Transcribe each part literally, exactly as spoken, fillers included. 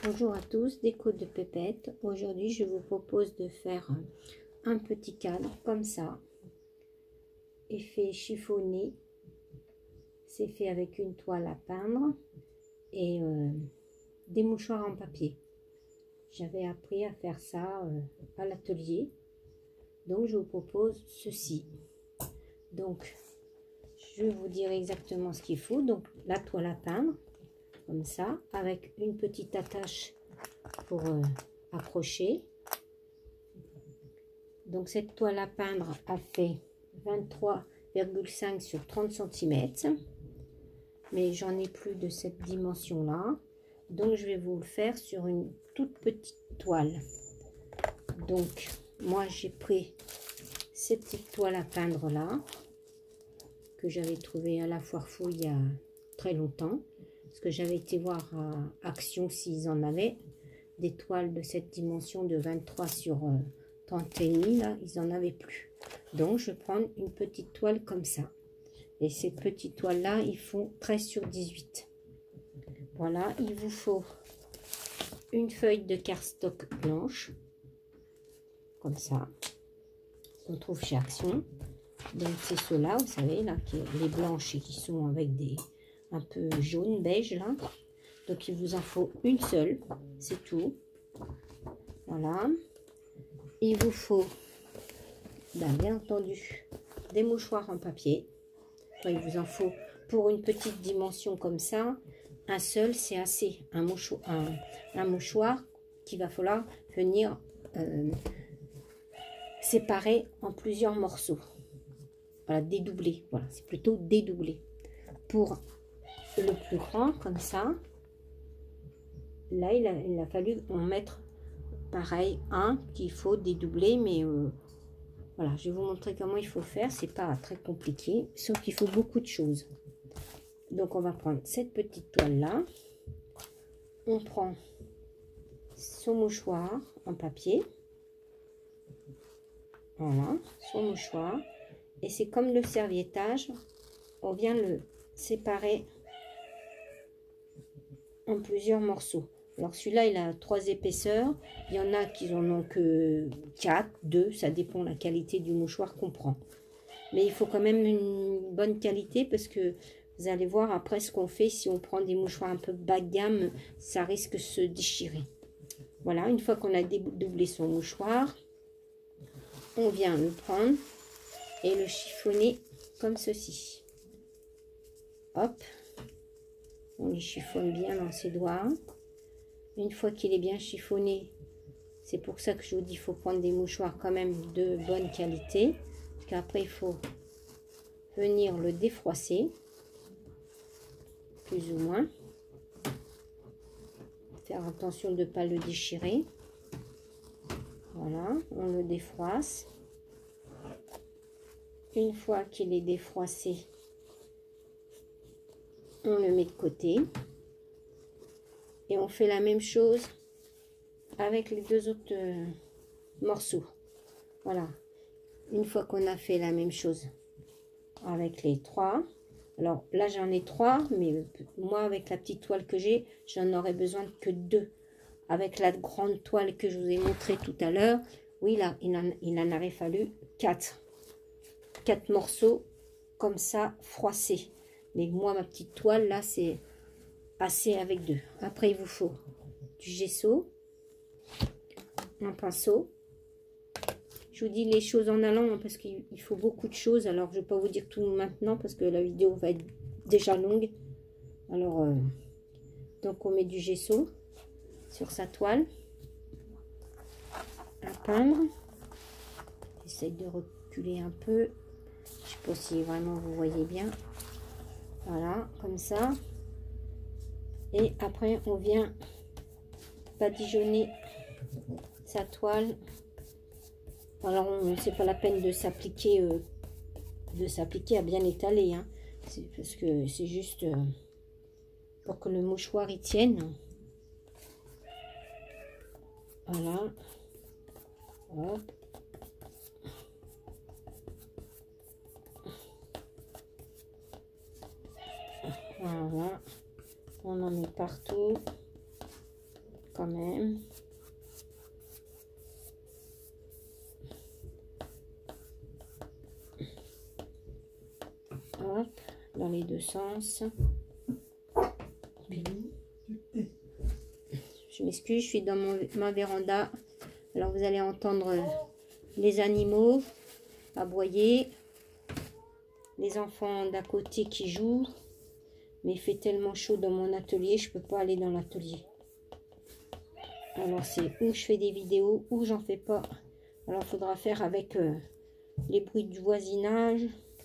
Bonjour à tous, déco de Pépette. Aujourd'hui, je vous propose de faire un petit cadre comme ça, effet chiffonné. C'est fait avec une toile à peindre et euh, des mouchoirs en papier. J'avais appris à faire ça euh, à l'atelier, donc je vous propose ceci. Donc, je vais vous dire exactement ce qu'il faut. Donc, la toile à peindre, comme ça, avec une petite attache pour euh, accrocher. Donc cette toile à peindre a fait vingt-trois virgule cinq sur trente centimètres, mais j'en ai plus de cette dimension là, donc je vais vous le faire sur une toute petite toile. Donc moi j'ai pris ces petites toiles à peindre là que j'avais trouvé à la foire fouille il y a très longtemps, parce que j'avais été voir à Action s'ils en avaient des toiles de cette dimension de vingt-trois sur trente et demi, là ils en avaient plus. Donc je vais prendre une petite toile comme ça, et ces petites toiles là ils font treize sur dix-huit. Voilà, il vous faut une feuille de cardstock blanche comme ça, qu'on trouve chez Action. Donc c'est ceux-là, vous savez là, qui, les blanches et qui sont avec des un peu jaune beige là. Donc il vous en faut une seule, c'est tout. Voilà. Il vous faut, ben, bien entendu, des mouchoirs en papier. Il vous en faut pour une petite dimension comme ça. Un seul, c'est assez. Un mouchoir, un, un mouchoir qu'il va falloir venir euh, séparer en plusieurs morceaux. Voilà, dédoubler. Voilà, c'est plutôt dédoubler. Pour le plus grand, comme ça, là, il a, il a fallu en mettre pareil, un qu'il faut dédoubler, mais euh, voilà, je vais vous montrer comment il faut faire. C'est pas très compliqué, sauf qu'il faut beaucoup de choses. Donc on va prendre cette petite toile là, on prend son mouchoir en papier, voilà, son mouchoir, et c'est comme le serviettage, on vient le séparer en plusieurs morceaux. Alors celui-là, il a trois épaisseurs. Il y en a qui en ont que quatre, deux. Ça dépend de la qualité du mouchoir qu'on prend. Mais il faut quand même une bonne qualité, parce que vous allez voir après ce qu'on fait. Si on prend des mouchoirs un peu bas de gamme, ça risque de se déchirer. Voilà, une fois qu'on a dédoublé son mouchoir, on vient le prendre et le chiffonner comme ceci. Hop, on les chiffonne bien dans ses doigts. Une fois qu'il est bien chiffonné, c'est pour ça que je vous dis, il faut prendre des mouchoirs quand même de bonne qualité, parce qu'après il faut venir le défroisser, plus ou moins, faire attention de ne pas le déchirer. Voilà, on le défroisse. Une fois qu'il est défroissé, on le met de côté. Et on fait la même chose avec les deux autres euh, morceaux. Voilà. Une fois qu'on a fait la même chose avec les trois. Alors là, j'en ai trois, mais moi, avec la petite toile que j'ai, j'en aurais besoin que deux. Avec la grande toile que je vous ai montré tout à l'heure, oui, là, il en, il en aurait fallu quatre. Quatre morceaux comme ça, froissés. Mais moi, ma petite toile, là, c'est assez avec deux. Après, il vous faut du gesso, un pinceau. Je vous dis les choses en allant, parce qu'il faut beaucoup de choses. Alors, je ne vais pas vous dire tout maintenant, parce que la vidéo va être déjà longue. Alors, euh, donc, on met du gesso sur sa toile à peindre. J'essaie de reculer un peu. Je ne sais pas si vraiment vous voyez bien. Voilà, comme ça. Et après, on vient badigeonner sa toile. Alors, c'est pas la peine de s'appliquer euh, de s'appliquer à bien étaler. Hein. C'est parce que c'est juste euh, pour que le mouchoir y tienne. Voilà. Hop. Voilà. On en met partout. quand même. Hop, dans les deux sens. Puis, je m'excuse, je suis dans mon, ma véranda. Alors vous allez entendre les animaux aboyer, les enfants d'à côté qui jouent. Mais il fait tellement chaud dans mon atelier, je peux pas aller dans l'atelier. Alors c'est où je fais des vidéos, ou j'en fais pas. Alors il faudra faire avec euh, les bruits du voisinage,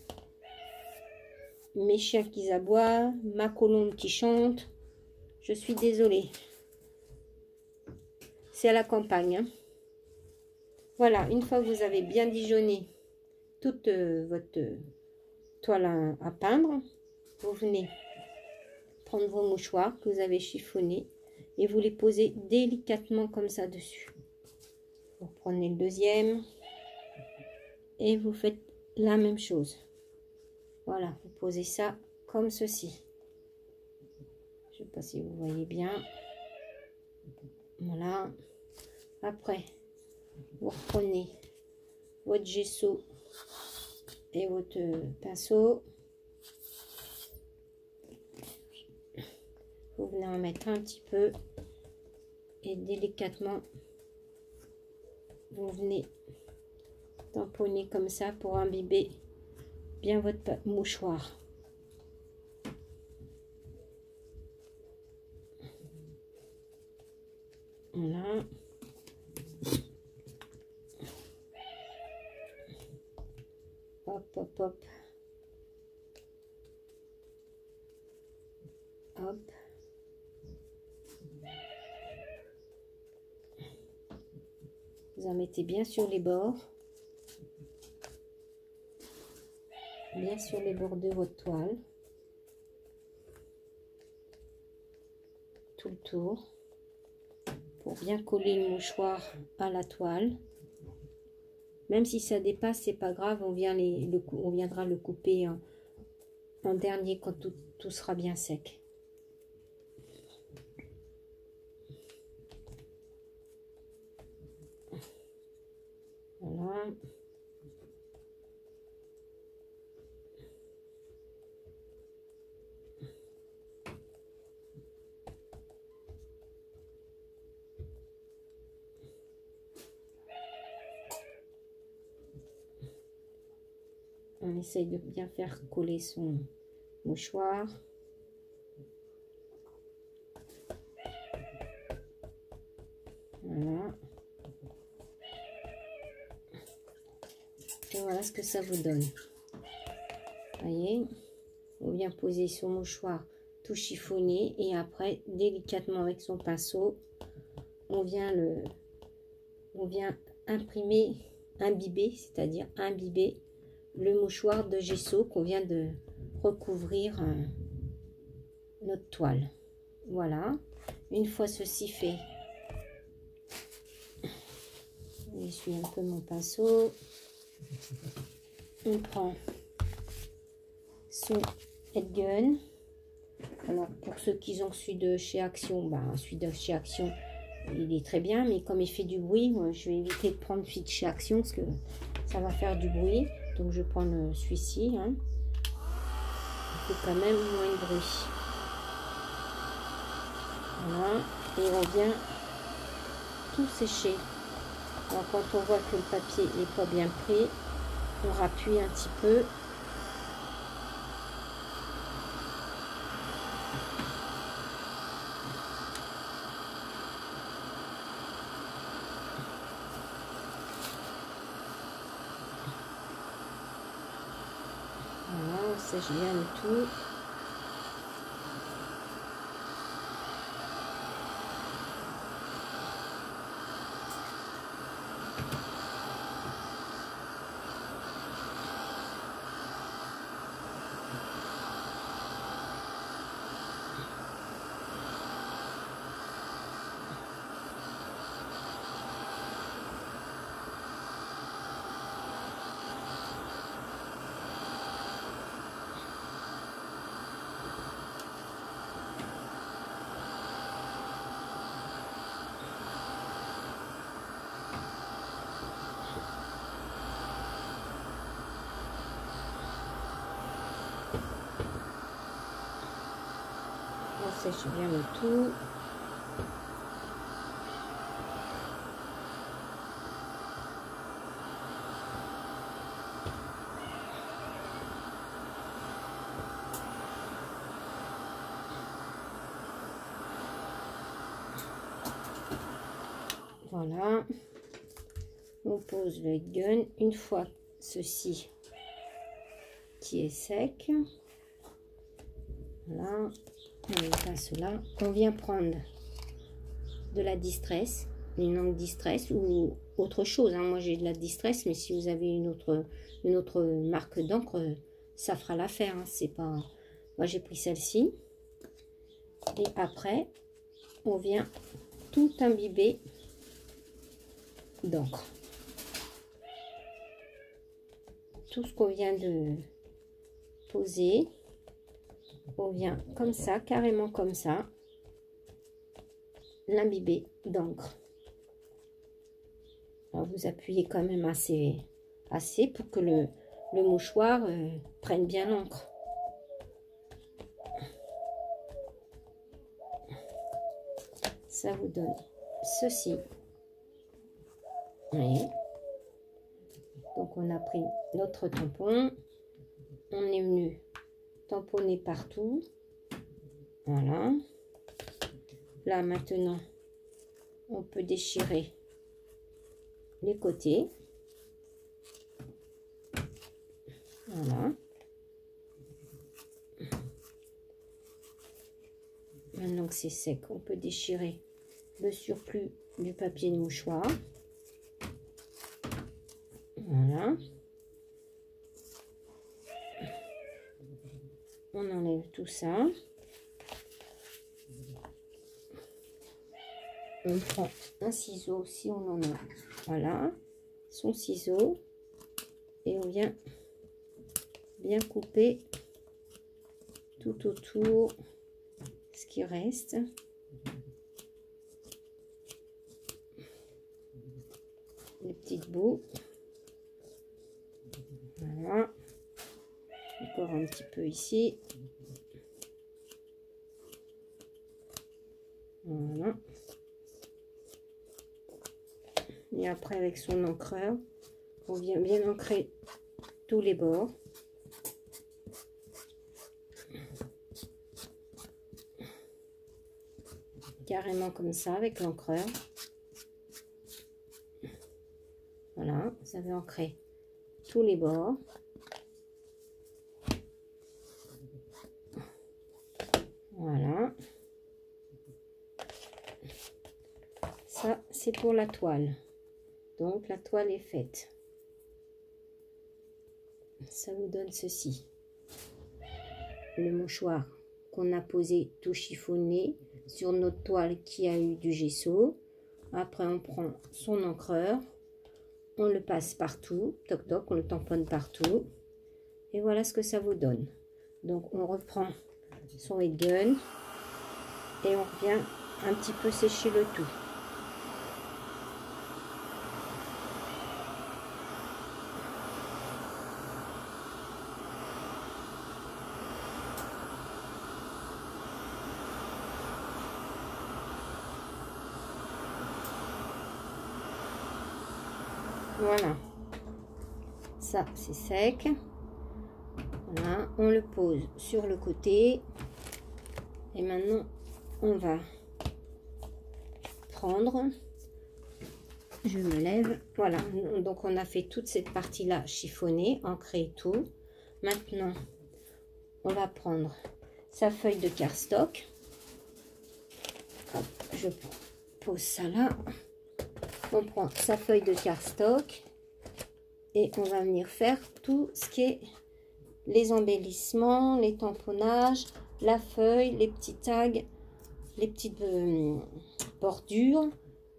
mes chiens qui aboient, ma colombe qui chante. Je suis désolée. C'est à la campagne. Hein. Voilà, une fois que vous avez bien dijonné toute euh, votre euh, toile à, à peindre, vous venez prendre vos mouchoirs que vous avez chiffonnés et vous les posez délicatement comme ça dessus. Vous prenez le deuxième et vous faites la même chose. Voilà, vous posez ça comme ceci. Je ne sais pas si vous voyez bien. Voilà. Après, vous reprenez votre gesso et votre pinceau. Vous venez en mettre un petit peu et délicatement vous venez tamponner comme ça pour imbiber bien votre mouchoir. Voilà. Hop, hop, hop. Hop. Vous en mettez bien sur les bords. Bien sur les bords de votre toile. Tout le tour. Pour bien coller le mouchoir à la toile. Même si ça dépasse, c'est pas grave, on, vient les, le, on viendra le couper en, en dernier quand tout, tout sera bien sec. Voilà. On essaye de bien faire coller son mouchoir. Voilà. Et voilà ce que ça vous donne. Voyez, on vient poser son mouchoir tout chiffonné et après délicatement avec son pinceau, on vient le, on vient imprimer, imbiber, c'est-à-dire imbiber le mouchoir de gesso qu'on vient de recouvrir euh, notre toile. Voilà. Une fois ceci fait, j'essuie un peu mon pinceau. On prend son headgun. Alors pour ceux qui ont celui de chez Action, ben, celui de chez Action, il est très bien, mais comme il fait du bruit, moi, je vais éviter de prendre celui de chez Action parce que ça va faire du bruit. Donc je prends celui-ci. Hein. Il fait quand même moins de bruit. Voilà. Et on vient tout sécher. Alors quand on voit que le papier n'est pas bien pris, on rappuie un petit peu. Voilà, on sèche bien le tout. sèche bien le tout. Voilà, on pose le gun une fois ceci qui est sec. Voilà, on passe là. On vient prendre de la distress, une encre distress ou autre chose. Hein. Moi j'ai de la distress, mais si vous avez une autre, une autre marque d'encre, ça fera l'affaire. Hein. C'est pas. Moi j'ai pris celle-ci. Et après, on vient tout imbiber d'encre. Tout ce qu'on vient de poser, on vient comme ça, carrément comme ça, l'imbiber d'encre. Alors vous appuyez quand même assez, assez pour que le, le mouchoir euh, prenne bien l'encre. Ça vous donne ceci. Vous voyez, donc on a pris notre tampon, on est venu tamponner partout, voilà. Là maintenant on peut déchirer les côtés, voilà. Maintenant que c'est sec, on peut déchirer le surplus du papier de mouchoir. Voilà. On enlève tout ça. On prend un ciseau si on en a. Voilà. Son ciseau. Et on vient bien couper tout autour ce qui reste. Les petites bouts. Voilà, encore un petit peu ici. Voilà. Et après avec son encreur, on vient bien ancrer tous les bords. Carrément comme ça avec l'encreur. Voilà, vous avez ancré tous les bords. Voilà. Ça, c'est pour la toile. Donc, la toile est faite. Ça vous donne ceci. Le mouchoir qu'on a posé tout chiffonné sur notre toile qui a eu du gesso. Après, on prend son encreur. On le passe partout, toc toc, on le tamponne partout. Et voilà ce que ça vous donne. Donc on reprend son head gun et on revient un petit peu sécher le tout. Voilà, ça c'est sec. Voilà, on le pose sur le côté. Et maintenant, on va prendre, je me lève, voilà, donc on a fait toute cette partie-là chiffonnée, ancrée tout. Maintenant, on va prendre sa feuille de cardstock. Hop, je pose ça là. On prend sa feuille de cardstock et on va venir faire tout ce qui est les embellissements, les tamponnages, la feuille, les petits tags, les petites euh, bordures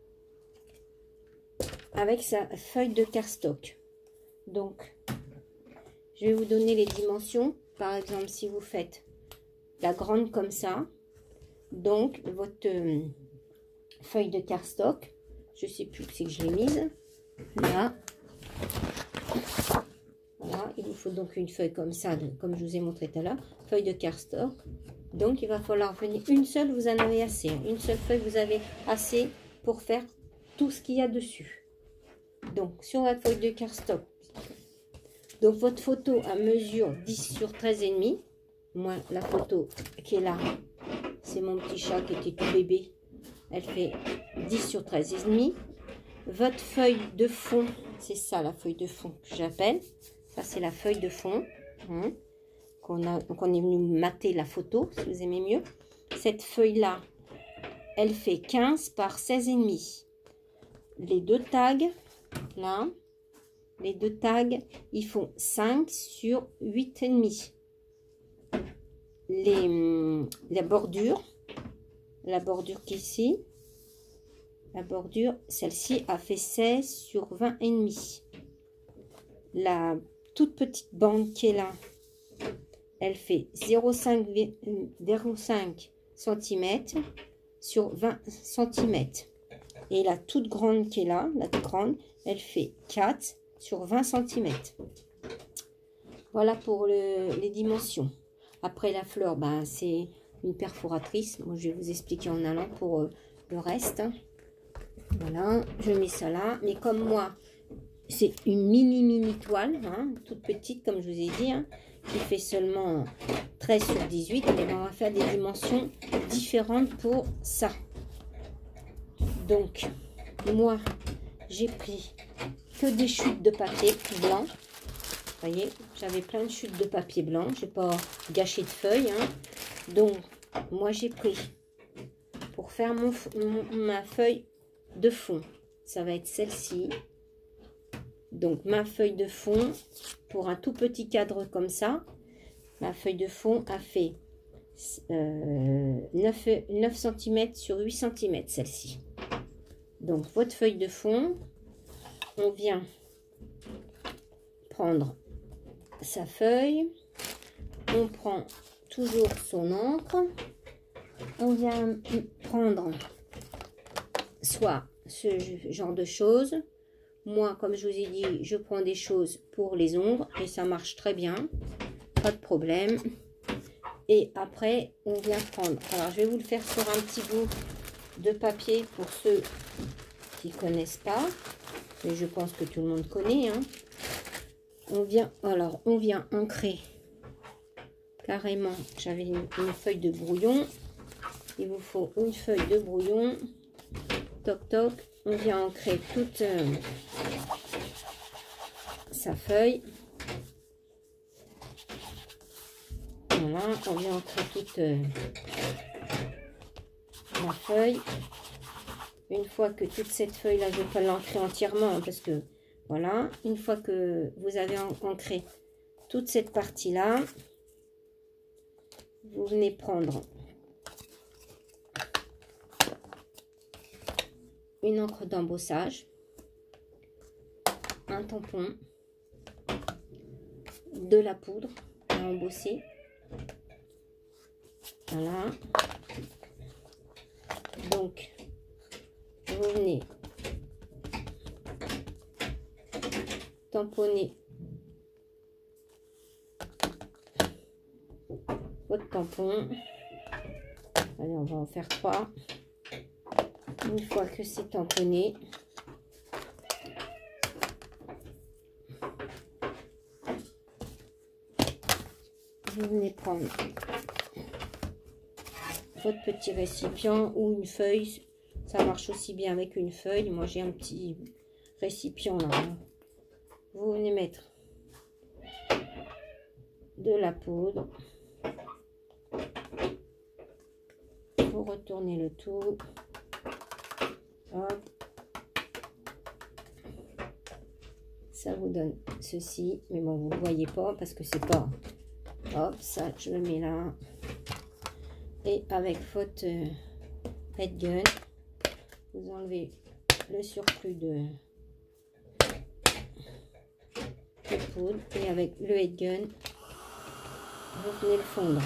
avec sa feuille de cardstock. Donc, je vais vous donner les dimensions. Par exemple, si vous faites la grande comme ça, donc votre euh, feuille de cardstock, je sais plus où c'est que je l'ai mise, là. Voilà, il vous faut donc une feuille comme ça, de, comme je vous ai montré tout à l'heure, feuille de cardstock. Donc, il va falloir venir une seule, vous en avez assez. Une seule feuille, vous avez assez pour faire tout ce qu'il y a dessus. Donc, sur votre feuille de cardstock, donc votre photo à mesure dix sur treize et demi. Moi, la photo qui est là, c'est mon petit chat qui était tout bébé. Elle fait dix sur treize et demi. Votre feuille de fond, c'est ça la feuille de fond que j'appelle. Ça, c'est la feuille de fond. Hein, qu'on a, qu'on est venu mater la photo, si vous aimez mieux. Cette feuille-là, elle fait quinze par seize et demi. Les deux tags, là, les deux tags, ils font cinq sur huit et demi. Les, la bordure, la bordure qui est ici, la bordure, celle-ci a fait seize sur vingt et demi. La toute petite bande qui est là, elle fait zéro virgule cinq centimètres sur vingt centimètres. Et la toute grande qui est là, la toute grande, elle fait quatre sur vingt centimètres. Voilà pour le, les dimensions. Après la fleur, ben, c'est une perforatrice. Moi, je vais vous expliquer en allant pour euh, le reste. Voilà, je mets ça là. Mais comme moi, c'est une mini mini toile, hein, toute petite comme je vous ai dit, hein, qui fait seulement treize sur dix-huit. Et ben, on va faire des dimensions différentes pour ça. Donc, moi, j'ai pris que des chutes de papier blanc. Vous voyez, j'avais plein de chutes de papier blanc. Je n'ai pas gâché de feuilles. Hein. Donc, moi, j'ai pris pour faire mon, mon, ma feuille de fond. Ça va être celle-ci. Donc, ma feuille de fond, pour un tout petit cadre comme ça, ma feuille de fond a fait euh, neuf centimètres sur huit centimètres, celle-ci. Donc, votre feuille de fond, on vient prendre sa feuille, on prend toujours son encre, on vient prendre soit ce genre de choses. Moi, comme je vous ai dit, je prends des choses pour les ongles et ça marche très bien, pas de problème. Et après, on vient prendre, alors je vais vous le faire sur un petit bout de papier pour ceux qui connaissent pas, mais je pense que tout le monde connaît, hein. On vient, alors, on vient ancrer carrément. J'avais une, une feuille de brouillon. Il vous faut une feuille de brouillon. Toc toc. On vient ancrer toute euh, sa feuille. Voilà. On vient ancrer toute euh, la feuille. Une fois que toute cette feuille là, je ne vais pas l'ancrer entièrement hein, parce que voilà, une fois que vous avez ancré toute cette partie-là, vous venez prendre une encre d'embossage, un tampon, de la poudre à embosser. Voilà. Donc, vous venez tamponner votre tampon. Allez, on va en faire trois. Une fois que c'est tamponné, vous venez prendre votre petit récipient ou une feuille. Ça marche aussi bien avec une feuille. Moi, j'ai un petit récipient là. Vous venez mettre de la poudre. Vous retournez le tout. Hop. Ça vous donne ceci. Mais bon, vous ne voyez pas parce que c'est pas... Hop, ça, je le mets là. Et avec votre euh, head gun, vous enlevez le surplus de... de poudre et avec le head gun vous venez le fondre.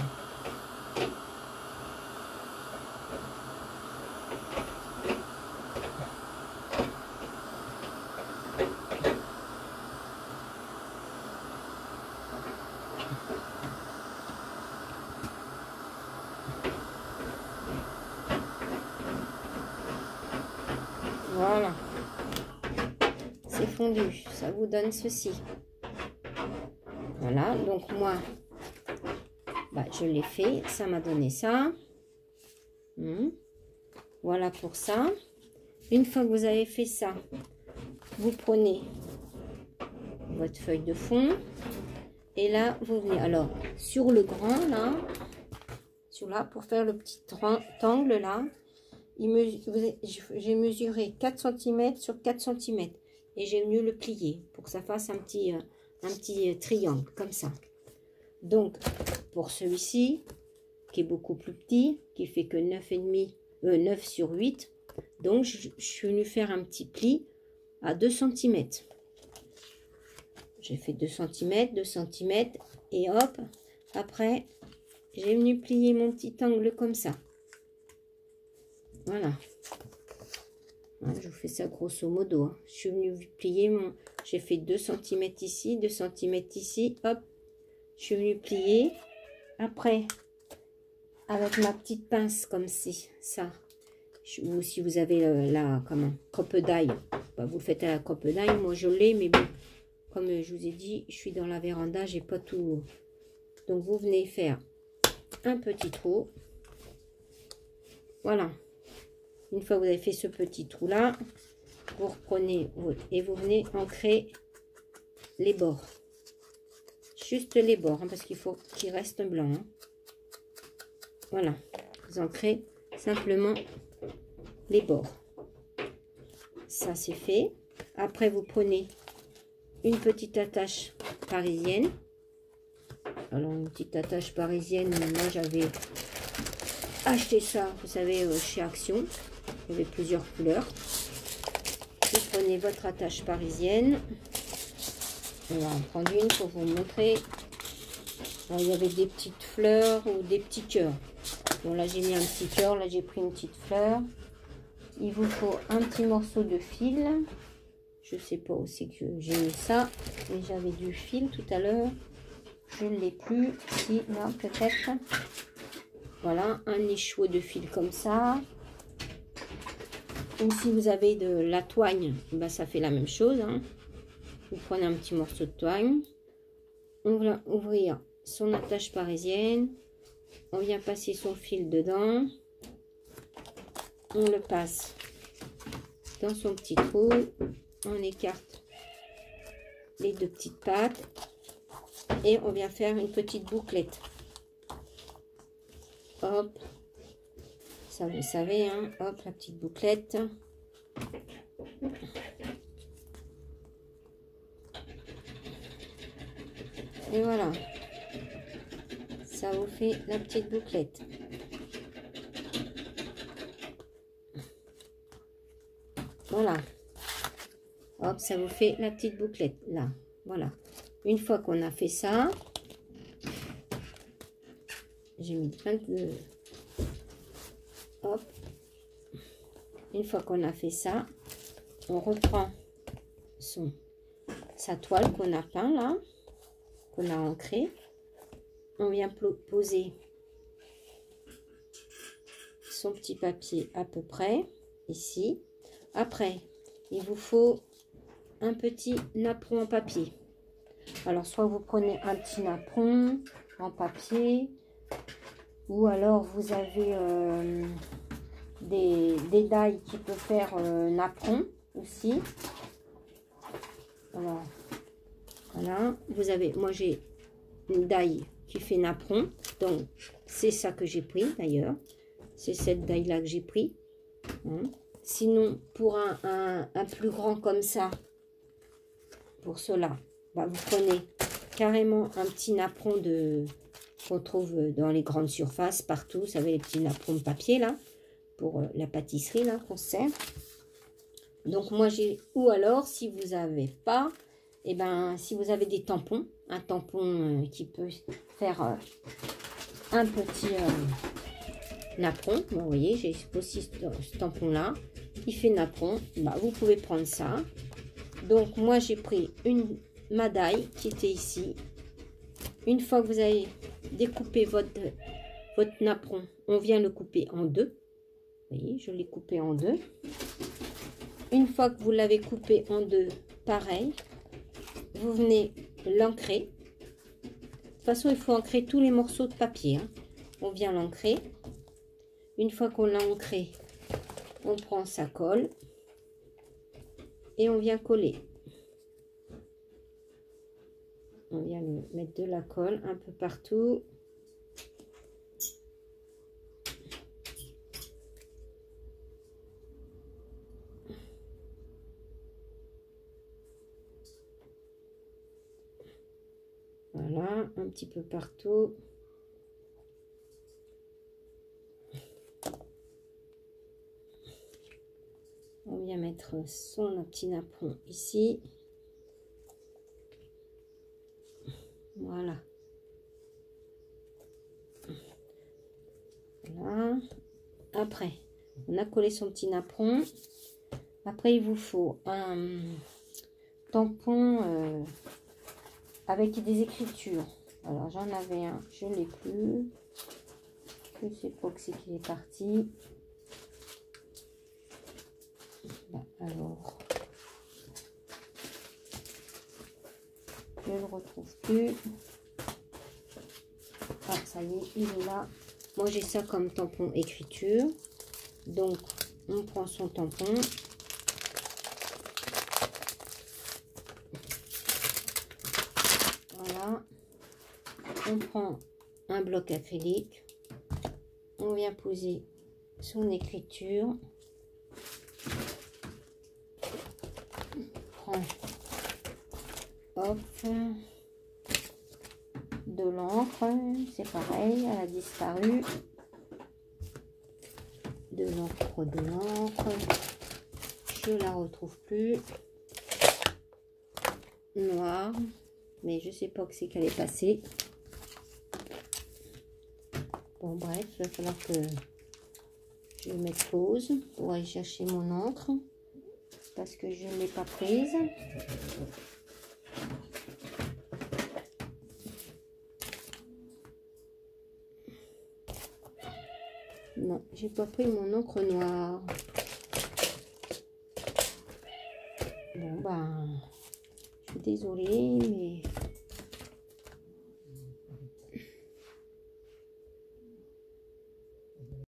Voilà. C'est fondu. Ça vous donne ceci. Voilà. Donc moi, bah, je l'ai fait. Ça m'a donné ça. Hum. Voilà pour ça. Une fois que vous avez fait ça, vous prenez votre feuille de fond. Et là, vous venez. Alors, sur le grand, là, sur là, pour faire le petit angle, là, j'ai mesuré quatre centimètres sur quatre centimètres. Et j'ai venu le plier pour que ça fasse un petit, un petit triangle, comme ça. Donc, pour celui-ci, qui est beaucoup plus petit, qui fait que neuf virgule cinq, euh, neuf sur huit. Donc, je, je suis venu faire un petit pli à deux centimètres. J'ai fait deux centimètres, deux centimètres. Et hop, après, j'ai venu plier mon petit angle comme ça. Voilà. Voilà, je vous fais ça grosso modo. Hein. Je suis venu plier mon... J'ai fait deux centimètres ici, deux centimètres ici. Hop, je suis venu plier. Après, avec ma petite pince comme ci, ça. Ou si vous avez euh, la comment, crocodile, bah, vous le faites à la crocodile. Moi, je l'ai, mais bon, comme je vous ai dit, je suis dans la véranda, j'ai pas tout. Donc, vous venez faire un petit trou. Voilà. Une fois que vous avez fait ce petit trou là, vous reprenez et vous venez ancrer les bords. Juste les bords, hein, parce qu'il faut qu'il reste blanc. Hein. Voilà. Vous ancrez simplement les bords. Ça c'est fait. Après vous prenez une petite attache parisienne. Alors une petite attache parisienne, moi j'avais acheté ça, vous savez, chez Action. Il y avait plusieurs couleurs. Vous prenez votre attache parisienne. On va en prendre une pour vous montrer. Alors, il y avait des petites fleurs ou des petits cœurs. Bon là j'ai mis un petit cœur, là j'ai pris une petite fleur. Il vous faut un petit morceau de fil. Je sais pas où c'est que j'ai mis ça. Mais j'avais du fil tout à l'heure. Je ne l'ai plus. Si, là peut-être. Voilà, un écheveau de fil comme ça. Ou si vous avez de la toigne, ben ça fait la même chose. Hein. Vous prenez un petit morceau de toigne. On va ouvrir son attache parisienne. On vient passer son fil dedans. On le passe dans son petit trou. On écarte les deux petites pattes. Et on vient faire une petite bouclette. Hop. Ça, vous savez, hein. Hop, la petite bouclette. Et voilà. Ça vous fait la petite bouclette. Voilà. Hop, ça vous fait la petite bouclette. Là, voilà. Une fois qu'on a fait ça, j'ai mis plein de... Hop. Une fois qu'on a fait ça, on reprend son, sa toile qu'on a peint là, qu'on a ancrée. On vient poser son petit papier à peu près ici. Après, il vous faut un petit napperon en papier. Alors, soit vous prenez un petit napperon en papier, ou alors vous avez euh, des, des dailles qui peuvent faire euh, napperon aussi. Alors, voilà, vous avez, moi j'ai une daille qui fait napperon, donc c'est ça que j'ai pris d'ailleurs. C'est cette daille là que j'ai pris. Hein. Sinon, pour un, un, un plus grand comme ça, pour cela, bah, vous prenez carrément un petit napperon de qu'on trouve dans les grandes surfaces partout. Vous savez, les petits napperons de papier là pour euh, la pâtisserie là qu'on sert. Donc moi j'ai, ou alors si vous n'avez pas, et eh ben si vous avez des tampons, un tampon euh, qui peut faire euh, un petit euh, napperon. Bon, vous voyez, j'ai aussi ce, ce tampon là qui fait napperon. Bah, vous pouvez prendre ça. Donc moi j'ai pris une madaille qui était ici. Une fois que vous avez découpé votre, votre napperon, on vient le couper en deux. Vous voyez, je l'ai coupé en deux. Une fois que vous l'avez coupé en deux, pareil, vous venez l'ancrer. De toute façon, il faut ancrer tous les morceaux de papier. Hein. On vient l'ancrer. Une fois qu'on l'a ancré, on prend sa colle et on vient coller. On vient mettre de la colle un peu partout. Voilà, un petit peu partout. On vient mettre son petit napperon ici. Voilà. Voilà. Après, on a collé son petit napperon. Après, il vous faut un tampon euh, avec des écritures. Alors, j'en avais un, je ne l'ai plus. Je sais pas que c'est qu'il est parti. Là, alors, je ne le retrouve plus. Ah, ça y est, il est là. Moi, j'ai ça comme tampon écriture. Donc, on prend son tampon. Voilà. On prend un bloc acrylique. On vient poser son écriture. On prend, hop, de l'encre. C'est pareil, elle a disparu. De l'encre, de l'encre. Je la retrouve plus. Noire. Mais je sais pas que c'est qu'elle est passée. Bon, bref, il va falloir que je mette pause pour aller chercher mon encre. Parce que je ne l'ai pas prise. Non, j'ai pas pris mon encre noire. Bon, ben, je suis désolée, mais